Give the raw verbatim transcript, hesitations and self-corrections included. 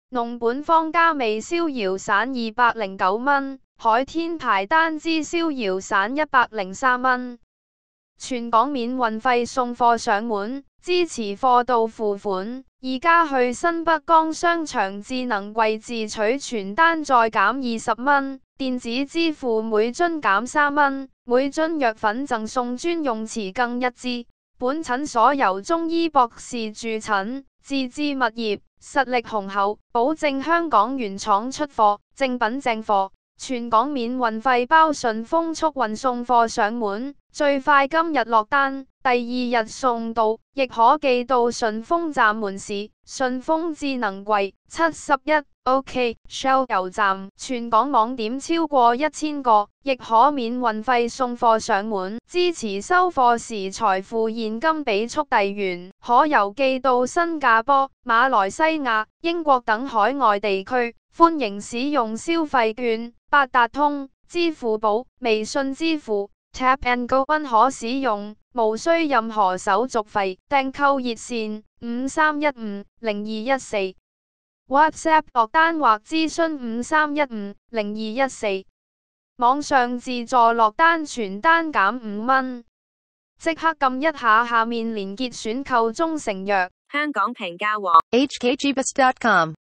農本方加味逍遙散二百零九蚊，海天牌單支逍遙散一百零三蚊。全港免運費送貨上門，支持貨到付款。而家去新北江商場智能櫃自取傳單再減二十蚊，電子支付每樽減三蚊，每樽藥粉贈送專用詞更一支。本診所由中醫博士駐診，自資物業，實力雄厚，保證香港原廠出貨，正品正貨。全港免運費包順豐速運送貨上門，最快今日落單，第二日送到，亦可寄到順豐站門市、順豐智能櫃、七十一 OK Shell 油站，全港網點超過一千個，亦可免運費送貨上門。支持收貨時財付現金俾速遞員，可郵寄到新加坡、馬來西亞、英國等海外地區。歡迎使用消費券、八達通、支付寶、微信支付、Tap and Go 均可使用，無需任何手續費。訂購熱線五三一五零二一四 ，WhatsApp 落單或諮詢五三一五零二一四。網上自助落單全單減五蚊，即刻撳一下下面連結選購中成藥。 香港平價王 H K G B U S dot com